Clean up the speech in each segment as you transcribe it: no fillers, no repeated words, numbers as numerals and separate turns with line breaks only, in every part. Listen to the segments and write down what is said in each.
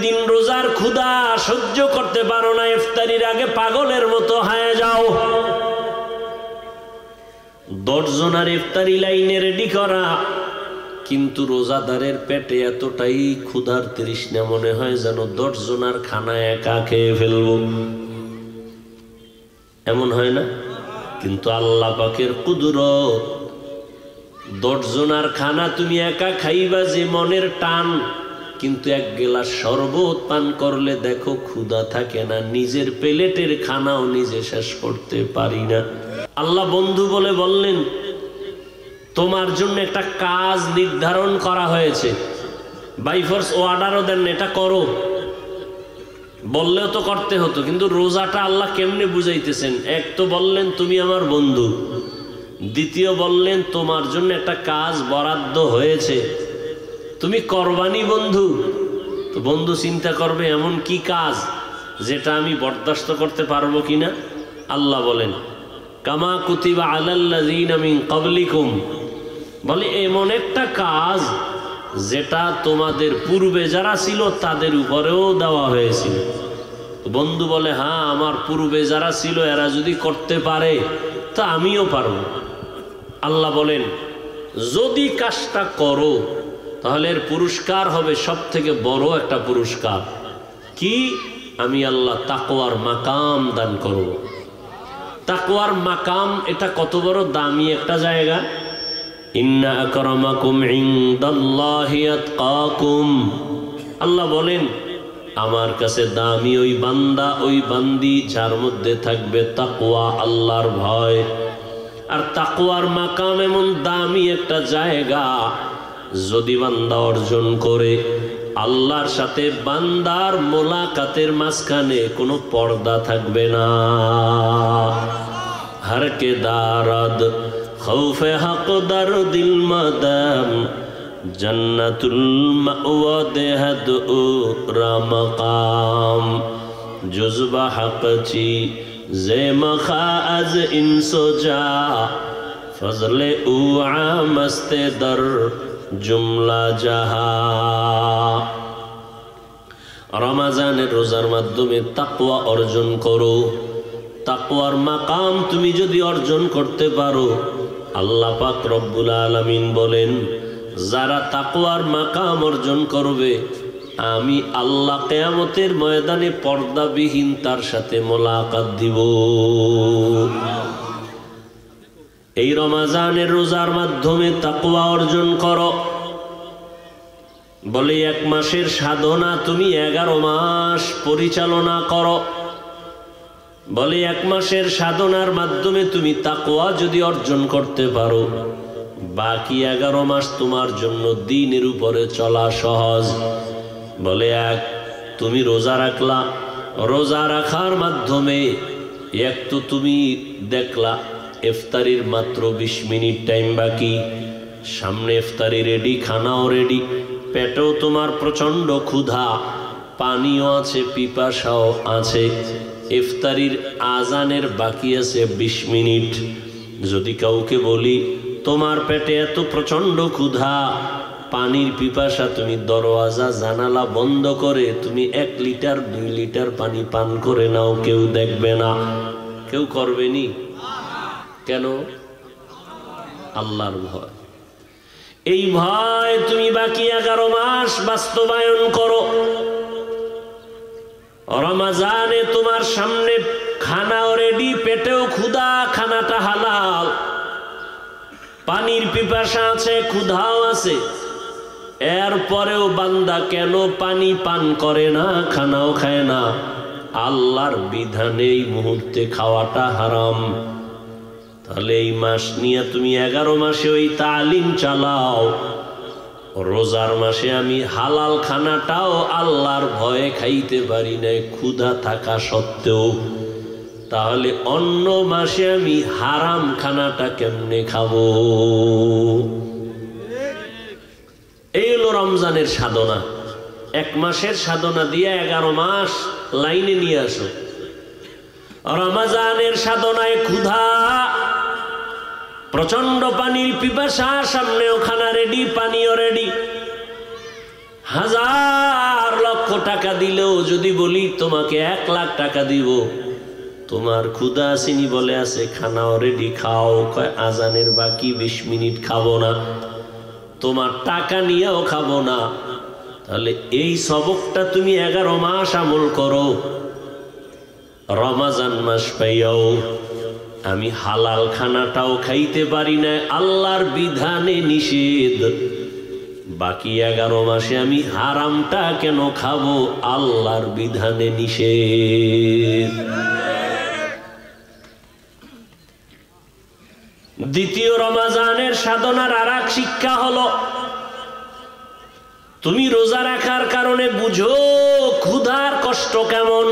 দিন রোজার ক্ষুধা সহ্য করতে পারো না, ইফতারির আগে পাগলের মতো হয়ে যাও। 10 জনের ইফতারি লাইনে রেডি করা, কিন্তু রোজাদারের পেটে এতটাই ক্ষুধার তৃষ্ণা মনে হয় যেন 10 জনের খানা একা খেয়ে ফেলবো, এমন হয় না? কিন্তু আল্লাহ পাকের কুদরত, 10 জনের খানা তুমি একা খাইবা যে মনের টান, কিন্তু এক গ্লাস শরবত পান করলে দেখো ক্ষুধা থাকে না, নিজের প্লেটের খানাও নিজে শেষ করতে পারি না। আল্লাহ বন্ধু বলে বললেন, তোমার জন্য একটা কাজ নির্ধারণ করা হয়েছে, বাই ফোর্স অর্ডারও দেন, এটা করো, বললেও তো করতে হতো। কিন্তু রোজাটা আল্লাহ কেমনে বুঝাইতেছেন? এক তো বললেন তুমি আমার বন্ধু, দ্বিতীয় বললেন তোমার জন্য একটা কাজ বরাদ্দ হয়েছে, তুমি করবানি বন্ধু। তো বন্ধু চিন্তা করবে এমন কি কাজ যেটা আমি বরদাস্ত করতে পারবো কিনা। আল্লাহ বলেন, কামা কুতিবা আলাল্লাযীনা মিন ক্বাবলিকুম, বলে এমন একটা কাজ যেটা তোমাদের পূর্বে যারা ছিল তাদের উপরেও দেওয়া হয়েছিল। বন্ধু বলে, হ্যাঁ আমার পূর্বে যারা ছিল এরা যদি করতে পারে তা আমিও পারবো। আল্লাহ বলেন, যদি কাজটা করো তাহলে এর পুরস্কার হবে সব থেকে বড় একটা পুরস্কার। কি? আমি আল্লাহ তাকওয়ার মাকাম দান করব। তাকওয়ার মাকাম, এটা কত বড় দামি একটা জায়গা। ইন্না আকরামাকুম ইনদাল্লাহি আতকাকুম, আল্লাহ বলেন আমার কাছে দামি ওই বান্দা ওই বান্দি যার মধ্যে থাকবে তাকওয়া, আল্লাহর ভয়। আর তাকওয়ার মাকাম এমন দামি একটা জায়গা, যদি বান্দা অর্জন করে, আল্লাহর সাথে বান্দার মোলাকাতের মাঝখানে কোনো পর্দা থাকবে না। হর কে দারাদ খৌফে হক দার দিল মাদাম, জন্নতুল মাওয়া দেহদ ও রামকাম, জুজবা হক চি জে মখা আজ ইনসো যা, ফজলে উ আমস্তে দর জুমলা জাহা। রমজানের রোজার মাধ্যমে তাকওয়া অর্জন করো। তাকওয়ার মাকাম তুমি যদি অর্জন করতে পারো, আল্লাহ পাক রব্বুল আলামিন বলেন, যারা তাকওয়ার মাকাম অর্জন করবে আমি আল্লাহ কিয়ামতের ময়দানে পর্দাবিহীন তার সাথে মোলাকাত দিব। এই রমজানের রোজার মাধ্যমে তাকওয়া অর্জন করো। বলে 1 মাসের সাধনা তুমি 11 মাস পরিচালনা করো। বলে 1 মাসের সাধনার মাধ্যমে তুমি তাকওয়া যদি অর্জন করতে পারো, বাকি 11 মাস তোমার জন্য দ্বীনের উপরে চলা সহজ। বলে 1, তুমি রোজা রাখলা, রোজা রাখার মাধ্যমে এক তো তুমি দেখলা ইফতারির মাত্র 20 মিনিট টাইম বাকি, সামনে ইফতারি রেডি, খানাও রেডি, পেটেও তোমার প্রচন্ড ক্ষুধা, পানিও আছে, পিপাসাও আছে, ইফতারির আজানের বাকি আছে 20 মিনিট। যদি কাউকে বলি তোমার পেটে এত প্রচন্ড ক্ষুধা, পানির পিপাসা, তুমি দরওয়াজা জানালা বন্ধ করে তুমি 1 লিটার 2 লিটার পানি পান করে নাও, কেউ দেখবে না, কেউ করবেনি। কেন? আল্লাহর ভয়। এই ভয় তুমি বাকি 11 মাস বাস্তবায়ন করো। রমজানে তোমার সামনে খানাও রেডি, পেটেও ক্ষুধা, খানাটা হালাল, পানির পিপাসা আছে, ক্ষুধাও আছে, এরপরেও বান্দা কেন পানি পান করে না, খানাও খায় না? আল্লাহর বিধানে এই মুহূর্তে খাওয়াটা হারাম। তাহলে এই মাস নিয়ে তুমি 11 মাসে ওই তালিম চালাও, রোজার মাসে আমি হালাল খানাটাও আল্লাহর ভয়ে খাইতে পারি না ক্ষুধা থাকা সত্ত্বেও, তাহলে অন্য মাসে আমি হারাম খানাটা কেমনে খাবো? এই হলো রমজানের সাধনা। 1 মাসের সাধনা দিয়ে 11 মাস লাইনে নিয়ে আসো। রমজানের সাধনায় ক্ষুধা, প্রচন্ড পানির পিপাসা, সামনেও খানা রেডি, পানিও রেডি, 1000 লক্ষ টাকা দিলেও যদি বলি তোমাকে 1 লাখ টাকা দিব, তোমার ক্ষুধা আসেনি বলে আছে খানাও রেডি, খাও, কয় আজানের বাকি 20 মিনিট খাবো না, তোমার টাকা নিয়েও খাবো না। তাহলে এই সবকটা তুমি 11 মাস আমল করো। রমজান মাস পাইয়াও আমি হালাল খানাটাও খাইতে পারি না, আল্লাহর বিধানে নিষেধ, বাকি 11 মাসে আমি হারামটা কেন খাবো, আল্লাহর বিধানে নিষেধ। দ্বিতীয় রমজানের সাধনার আরেক শিক্ষা হলো, তুমি রোজা রাখার কারণে বুঝো ক্ষুধার কষ্ট কেমন।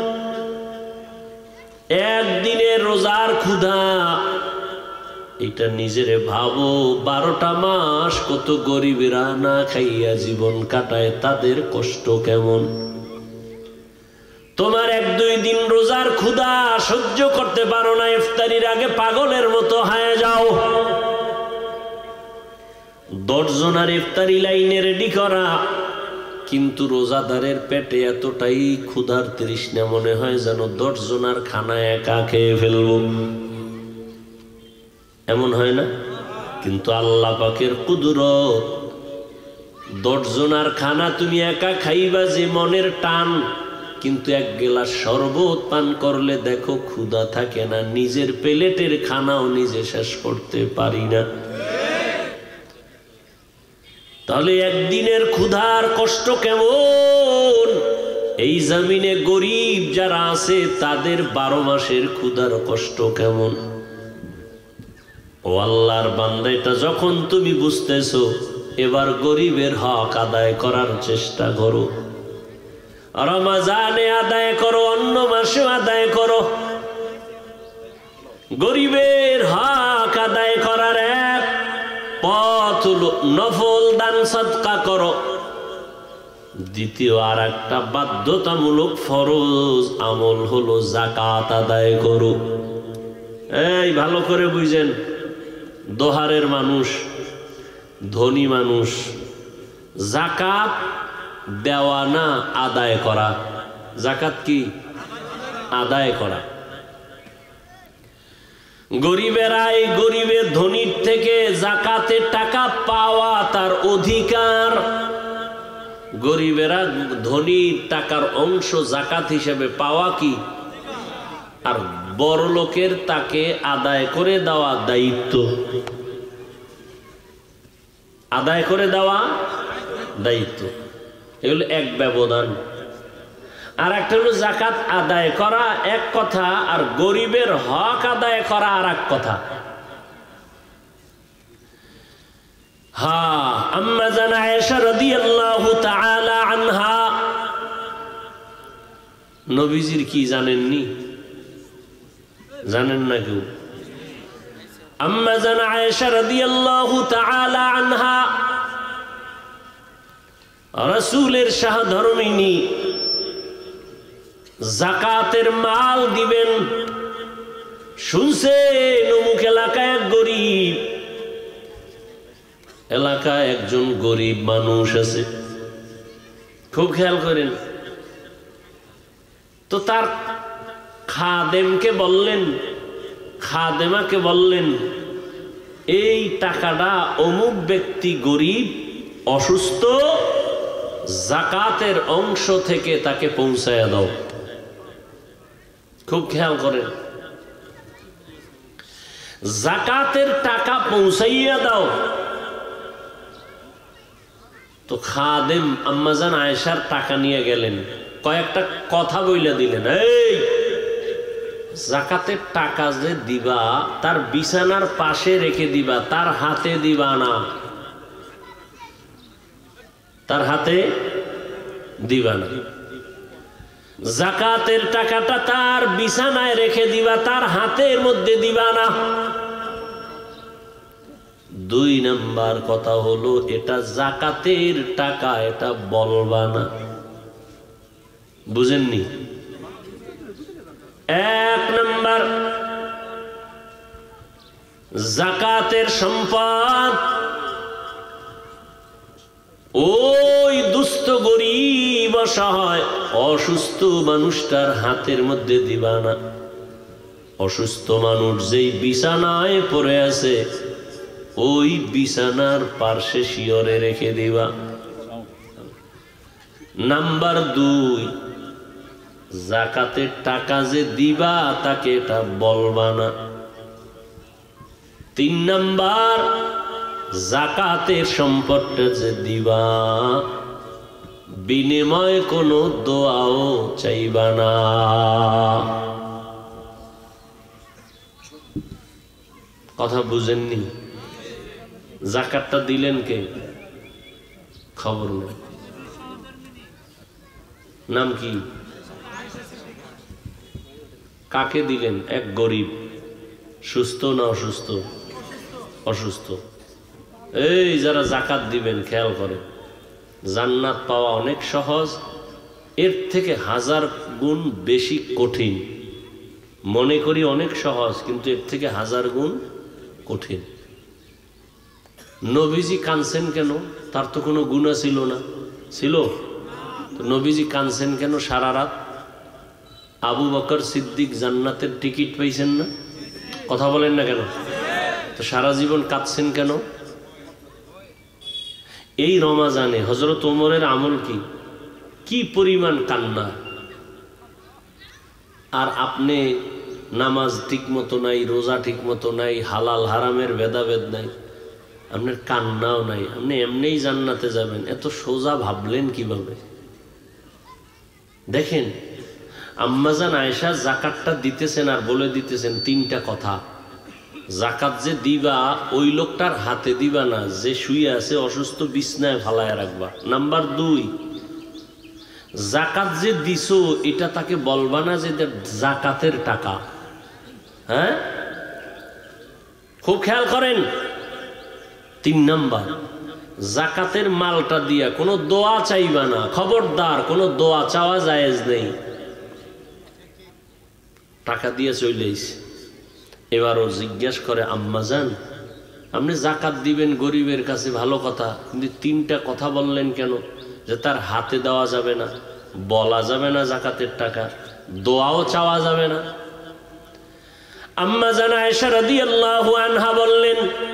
একদিনের রোজার ক্ষুধা এটা নিজেরে ভাবো, 12টা মাস কত গরিবেরা না খাইয়া জীবন কাটায়, তাদের কষ্ট কেমন। তোমার 1-2 দিন রোজার ক্ষুধা সহ্য করতে পারো না, ইফতারির আগে পাগলের মতো হয়ে যাও। 10 জনের ইফতারি লাইনে রেডি করা, কিন্তু রোজাদারের পেটে এতটাই ক্ষুধার তৃষ্ণা মনে হয় যেন 10 জনের খানা একা খেয়ে ফেলবো, এমন হয় না? কিন্তু আল্লাহ পাকের কুদরত, 10 জনের খানা তুমি একা খাইবা যে মনের টান, কিন্তু 1 গ্লাস শরবত পান করলে দেখো ক্ষুধা থাকে না, নিজের প্লেটের খানাও নিজে শেষ করতে পারি না। তাহলে একদিনের ক্ষুধার কষ্ট কেমন, এই জমিনে গরিব যারা আছে তাদের 12 মাসের ক্ষুধার কষ্ট কেমন। ও আল্লাহর বান্দা, এটা যখন তুমি বুঝতেছো, এবার গরিবের হক আদায় করার চেষ্টা করো। রমজানে আদায় করো, অন্য মাসে আদায় করো। গরিবের হক আদায় করার এক পথ হলো নফল দান সদকা করো। দ্বিতীয় আর একটা বাধ্যতামূলক ফরজ আমল হলো যাকাত আদায় করো। এই ভালো করে বুঝেন, দোহারের মানুষ, ধনী মানুষ, যাকাত দেওয়া না আদায় করা। যাকাত কি? আদায় করা। গরিবেরা, এই গরিবের ধনীর থেকে যাকাতের টাকা পাওয়া তার অধিকার। গরিবেরা ধনীর টাকার অংশ যাকাত হিসেবে পাওয়া কি, আর বড় লোকের তাকে আদায় করে দেওয়া দায়িত্ব। আদায় করে দেওয়া দায়িত্ব, এগুলো এক ব্যবধান। আর একটা হলো যাকাত আদায় করা এক কথা, আর গরিবের হক আদায় করা আর এক কথা। হ্যাঁ, আম্মা জান আয়েশা রাদিয়াল্লাহু তাআলা আনহা, নবীজির কি জানেননি? জানেন না কেউ? আম্মা জান আয়েশা রাদিয়াল্লাহু তাআলা আনহা রাসূলের সহধর্মিণী, যাকাতের মাল দিবেন শুনছেন অমুক এলাকায় এক গরিব, এলাকায় একজন গরিব মানুষ আছে, খুব খেয়াল করেন। তো তার খাদেমকে বললেন, খাদেমাকে বললেন, এই টাকাটা অমুক ব্যক্তি গরিব, অসুস্থ, যাকাতের অংশ থেকে তাকে পৌঁছায়া দাও। খুব খেয়াল করেন, যাকাতের টাকা পৌঁছাইয়া দাও। তো খাদেম আম্মা জান আয়েশার টাকা নিয়ে গেলেন, কয়েকটা কথা বইলা দিলেন, এই যাকাতের টাকা যে দিবা তার বিছানার পাশে রেখে দিবা, তার হাতে দিবা না, তার হাতে দিবা না। যাকাতের টাকাটা তার বিছানায় রেখে দিবা, তার হাতের মধ্যে দিবা না। 2 নাম্বার কথা হলো, এটা যাকাতের টাকা, এটা বলবা না। বুঝেননি? 1 নাম্বার, যাকাতের সম্পদ ওই দুস্থ গরিব অসহায় অসুস্থ মানুষটার হাতের মধ্যে দিবা না। অসুস্থ মানুষ যেই বিছানায় পড়ে আছে ওই বিছানার পার্শ্বে শিয়রে রেখে দিবা। নাম্বার 2, যাকাতের টাকা যে দিবা তাকে এটা বলবা না। 3 নাম্বার, যাকাতের সম্পদটা যে দিবা বিনিময়ে কোনো দোয়াও চাইবা না। কথা বুঝেননি? যাকাতটা দিলেন কে? খবর নেই। নাম কি? কাকে দিলেন? এক গরিব। সুস্থ না অসুস্থ? অসুস্থ। এই যারা যাকাত দিবেন খেয়াল করেন, জান্নাত পাওয়া অনেক সহজ, এর থেকে 1000 গুণ বেশি কঠিন। মনে করি অনেক সহজ, কিন্তু এর থেকে 1000 গুণ কঠিন। নবীজি কাঁদছেন কেন? তার তো কোনো গুনাহ ছিল না, ছিল? তো নবীজি কাঁদছেন কেন সারা রাত? আবু বকর সিদ্দিক জান্নাতের টিকিট পাইছেন না? কথা বলেন না কেন? তো সারা জীবন কাঁদছেন কেন? এই রমাজানে হযরত ওমরের আমল কি পরিমাণ কান্না! আর আপনি নামাজ ঠিক মতো নাই, রোজা ঠিক মতো নাই, হালাল হারামের ভেদাভেদ নাই, আপনার কান্নাও নাই, আপনি এমনিই জান্নাতে যাবেন, এত সোজা ভাবলেন কিভাবে? দেখেন, আম্মাজান আয়েশা যাকাতটা দিতেছেন আর বলে দিতেছেন 3টা কথা। যাকাত যে দিবা ওই লোকটার হাতে দিবা না যে শুয়ে আছে অসুস্থ, বিছনায় ফালায় রাখবা। নাম্বার 2, যাকাত যে দিছো এটা তাকে বলবা না যে যাকাতের টাকা। হ্যাঁ, খুব খেয়াল করেন। 3 নাম্বার, যাকাতের মালটা দিয়া কোনো দোয়া চাইবা না। খবরদার, কোনো দোয়া চাওয়া জায়েজ নেই। টাকা দিয়ে চলেইছে, এবারও জিজ্ঞেস করে আম্মাজান আপনি যাকাত দিবেন গরিবের কাছে, ভালো কথা, কিন্তু 3টা কথা বললেন কেন? যে তার হাতে দেওয়া যাবে না, বলা যাবে না যাকাতের টাকা, দোয়াও চাওয়া যাবে না। আম্মাজান আয়েশা রাদিয়াল্লাহু আনহা বললেন,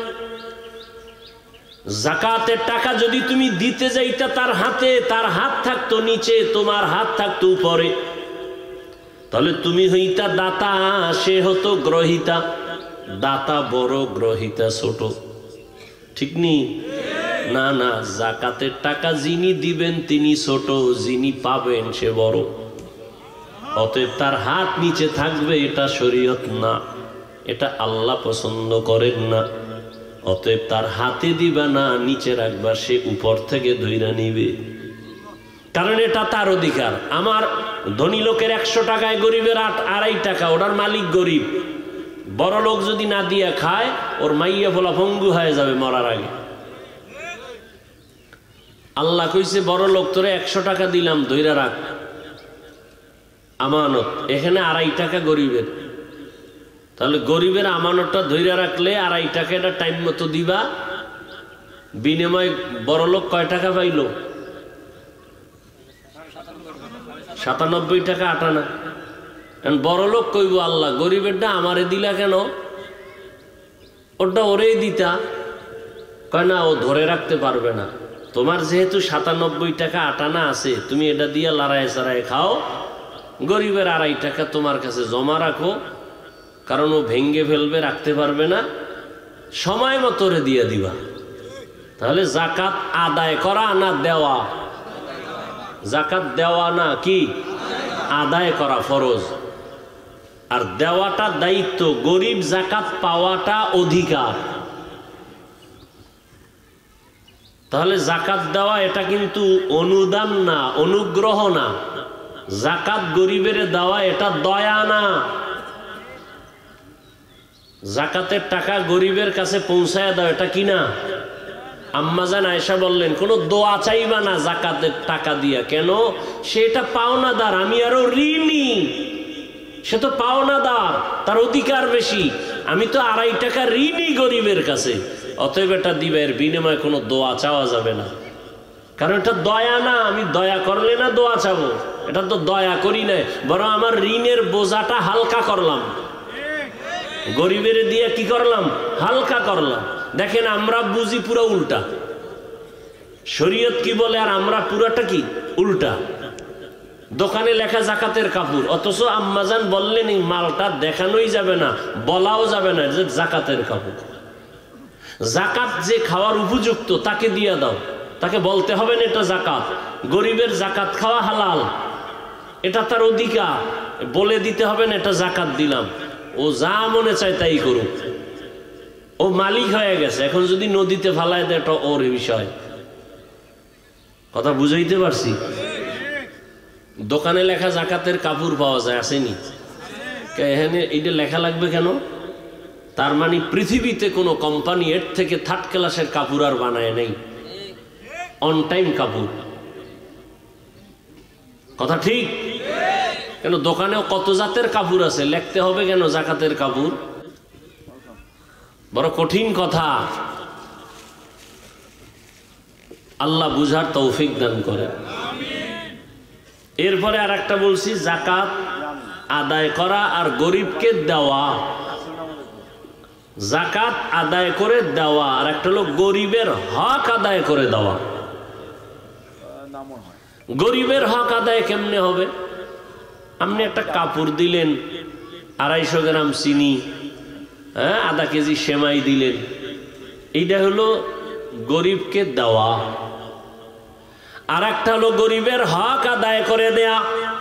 যাকাতের টাকা যদি তুমি দিতে যাইতা তার হাতে, তার হাত থাকতো নিচে, তোমার হাত থাকতো উপরে, তাহলে তুমি হইতা দাতা, সে হতো গ্রহিতা। দাতা বড়, গ্রহিতা ছোট, ঠিক নি? না না, যাকাতের টাকা যিনি দিবেন তিনি ছোট, যিনি পাবেন সে বড়। অতএব তার হাত নিচে থাকবে, এটা শরীয়ত না, এটা আল্লাহ পছন্দ করেন না। অতএব তার হাতে দিবা না, নিচে রাখবা, সে উপর থেকে ধইরা নিবে, কারণ এটা তার অধিকার। আমার ধনী লোকের 100 টাকায় গরিবের 2.5 টাকা, ওটার মালিক গরিব। বড় লোক যদি না দিয়া খায়, ওর মাইয়া ফোলা ভঙ্গু হয়ে যাবে মরার আগে। আল্লাহ কইছে বড় লোক তোরে 100 টাকা দিলাম, ধইরা রাখ, আমানত। এখানে 2.5 টাকা গরিবের, তাহলে গরিবের আমানতটা ধইরা রাখলে 2.5 টাকা এটা টাইম মতো দিবা। বিনিময় বড় লোক কয় টাকা পাইল? 97 টাকা 8 আনা। বড় লোক কইব আল্লাহ গরিবেরটা আমারে দিলা কেন? ওটা ওরেই দিতা। কয় না, ও ধরে রাখতে পারবে না। তোমার যেহেতু 97 টাকা 8 আনা আছে, তুমি এটা দিয়ে লড়াই চাড়াই খাও, গরিবের 2.5 টাকা তোমার কাছে জমা রাখো, কারণ ও ভেঙ্গে ফেলবে, রাখতে পারবে না, সময় মতো রে দিয়ে দিবা। তাহলে যাকাত আদায় করা না দেওয়া? যাকাত দেওয়া না, কি আদায় করা ফরজ, আর দেওয়াটা দায়িত্ব। গরিব যাকাত পাওয়াটা অধিকার। তাহলে যাকাত দেওয়া এটা কিন্তু অনুদান না, অনুগ্রহ না। যাকাত গরিবের দেওয়া এটা দয়া না। যাকাতের টাকা গরিবের কাছে পৌঁছায় দাও, এটা কি না? আম্মাজান আয়েশা বললেন কোনো দোয়া চাইবা না যাকাতের টাকা দিয়া। কেন? সেটা পাওনাদার, আমি আরো ঋণী, সে তো পাওনাদার, তার অধিকার বেশি। আমি তো 2.5 টাকা ঋণী গরিবের কাছে, অতএব এটা দিবে, এর বিনিময়ে কোনো দোয়া চাওয়া যাবে না। কারণ এটা দয়া না, আমি দয়া করলে না দোয়া চাবো, এটা তো দয়া করি না, বরং আমার ঋণের বোঝাটা হালকা করলাম, গরিবের দিয়ে কি করলাম, হালকা করলাম। দেখেন আমরা বুঝি পুরো উল্টা, শরীয়ত কি বলে আর আমরা পুরাটা কি উল্টা। দোকানে লেখা জাকাতের কাপড়, অথচ আম্মাজান বললেন এই মালটা দেখানোই যাবে না, বলাও যাবে না যে জাকাতের কাপড়। জাকাত যে খাওয়ার উপযুক্ত তাকে দিয়ে দাও, তাকে বলতে হবে না এটা জাকাত। গরিবের জাকাত খাওয়া হালাল, এটা তার অধিকার, বলে দিতে হবে না এটা জাকাত দিলাম। ও যা মনে চায় তাই করুক, ও মালিক হয়ে গেছে, এখন যদি নদীতে ফালায় দেয় এটা ওর বিষয়। কথা বুঝাইতে পারছি? দোকানে লেখা জাকাতের কাপড় পাওয়া যায়, আসেনি? এখানে এইটা লেখা লাগবে কেন? তার মানে পৃথিবীতে কোনো কোম্পানি এর থেকে থার্ড ক্লাসের কাপড় আর বানায় নেই, অন টাইম কাপড়। কথা ঠিক? কেন দোকানেও কত জাতের কাপড় আছে, লিখতে হবে কেন জাকাতের কাপড়? বড় কঠিন কথা। আল্লাহ বুঝার তৌফিক দান করে। এরপরে আর একটা বলছি, জাকাত আদায় করা আর গরিবকে দেওয়া। জাকাত আদায় করে দেওয়া আর একটা হলো গরিবের হক আদায় করে দেওয়া। গরিবের হক আদায় কেমনে হবে? আপনি একটা কাপড় দিলেন, 250 গ্রাম চিনি, হ্যাঁ, আধা কেজি সেমাই দিলেন, এইটা হলো গরিবকে দেওয়া। আর একটা হলো গরিবের হক আদায় করে দেয়া।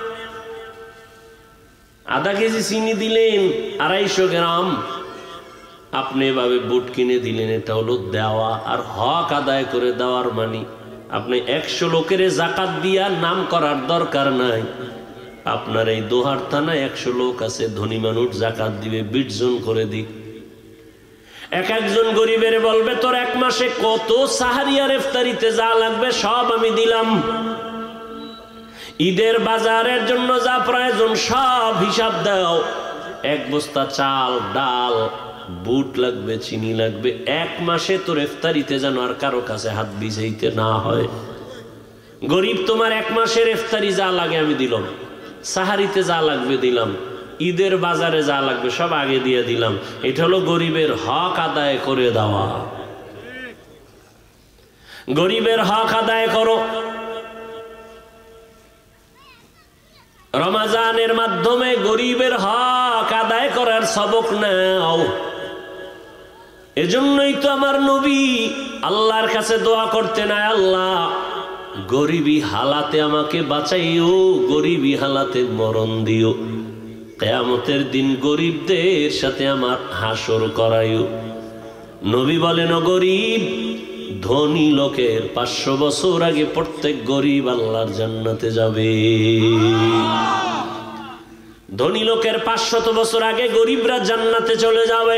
আধা কেজি চিনি দিলেন, 250 গ্রাম আপনি এভাবে বুট কিনে দিলেন, এটা হলো দেওয়া। আর হক আদায় করে দেওয়ার মানে আপনি 100 লোকের জাকাত দিয়া নাম করার দরকার নাই। আপনার এই দোহার থানায় 100 লোক আছে, ধনী মানুষ জাকাত দিবে, 20 জন করে দিক। এক একজন গরিবের বলবে তোর 1 মাসে কত সাহারি আর ইফতারিতে যা লাগবে সব আমি দিলাম, ঈদের বাজারের জন্য যা প্রয়োজন সব হিসাব দাও। 1 বস্তা চাল, ডাল, বুট লাগবে, চিনি লাগবে, 1 মাসে তোর ইফতারিতে যেন আর কারো কাছে হাত ভিজাইতে না হয়। গরিব তোমার 1 মাসের ইফতারি যা লাগে আমি দিলাম, সাহারিতে যা লাগবে দিলাম, ঈদের বাজারে যা লাগবে সব আগে দিয়ে দিলাম। এটা হলো গরিবের হক আদায় করে দেওয়া। গরিবের হক আদায় করো। রমজানের মাধ্যমে গরিবের হক আদায় করার সবক নাও। এজন্যই তো আমার নবী আল্লাহর কাছে দোয়া করতেন, আল্লাহ গরিবী হালাতে আমাকে বাঁচাইও, গরিবী হালাতে মরণ দিও, কিয়ামতের দিন গরিবদের সাথে আমার হাসর করাইও। নবী বলেন, ও গরিব, ধনী লোকের 500 বছর আগে প্রত্যেক গরিব আল্লাহর জান্নাতে যাবে। ধনী লোকের 500 বছর আগে গরিবরা জান্নাতে চলে যাবে।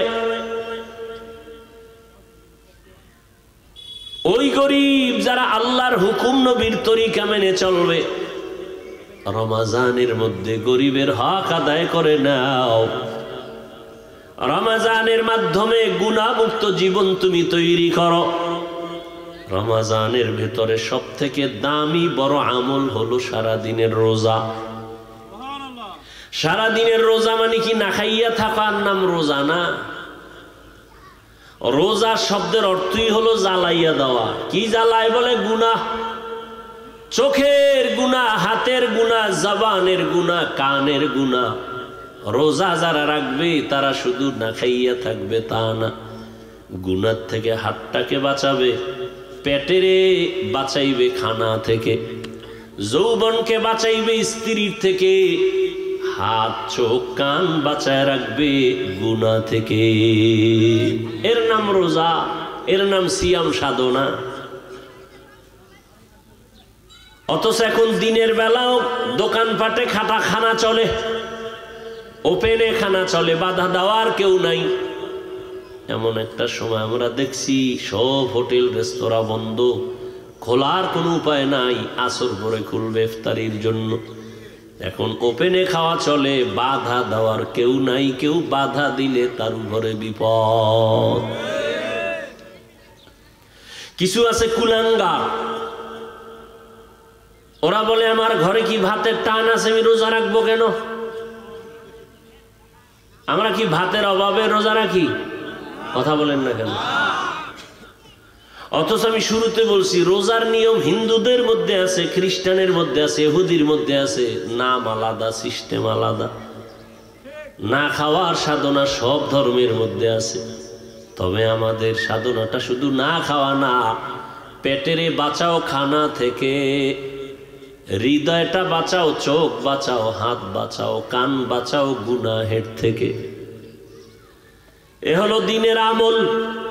ওই গরিব যারা আল্লাহর হুকুম নবীর তরিকা মেনে চলবে, রমজানের মধ্যে গরিবের হক আদায় করে নাও। রমজানের মাধ্যমে গুনাহমুক্ত জীবন তুমি তৈরি করো। রমজানের ভেতরে সব থেকে দামি বড় আমল হলো সারাদিনের রোজা। সারাদিনের রোজা মানে কি না খাইয়া থাকার নাম রোজা না। রোজা শব্দের অর্থই হলো জ্বালাইয়া দেওয়া। কি জ্বালায় বলে? গুনাহ। চোখের গুনাহ, হাতের গুনাহ, জবানের গুনাহ, কানের গুনাহ। রোজা যারা রাখবে তারা শুধু না খাইয়া থাকবে তা না, গুনাহ থেকে হাতটাকে বাঁচাবে, পেটেরে বাঁচাইবে খানা থেকে, যৌবনকে বাঁচাইবে স্ত্রীর থেকে, হাত চোখ কান বাঁচায় রাখবে গুনাহ থেকে। এর নাম রোজা, এর নাম সিয়াম সাধনা। অথচ এখন দিনের বেলাও দোকানপাটে খানা চলে, ওপেনে খানা চলে, বাধা দেওয়ার কেউ নাই। এমন একটা সময় আমরা দেখছি সব হোটেল রেস্তোরাঁ বন্ধ, খোলার কোনো উপায় নাই, আসর পরে খুলবে ইফতারির জন্য। এখন ওপেনে খাওয়া চলে, বাধা দেওয়ার কেউ নাই, কেউ বাধা দিলে তার উপরে বিপদ। কিছু আছে কুলাঙ্গার, ওরা বলে আমার ঘরে কি ভাতের টান আছে, আমি রোজা রাখবো কেন? আমরা কি ভাতের অভাবে রোজা রাখি? কথা বলেন না কেন? অথচ আমি শুরুতে বলছি রোজার নিয়ম হিন্দুদের মধ্যে আছে, খ্রিস্টানের মধ্যে আছে, ইহুদির মধ্যে আছে, নাম আলাদা, সিস্টেম আলাদা। না খাওয়ার সাধনা সব ধর্মের মধ্যে আছে, তবে আমাদের সাধনাটা শুধু না খাওয়া না, পেটেরে বাঁচাও খানা থেকে, হৃদয়টা বাঁচাও, চোখ বাঁচাও, হাত বাঁচাও, কান বাঁচাও গুনাহের থেকে। এ হলো দিনের আমল।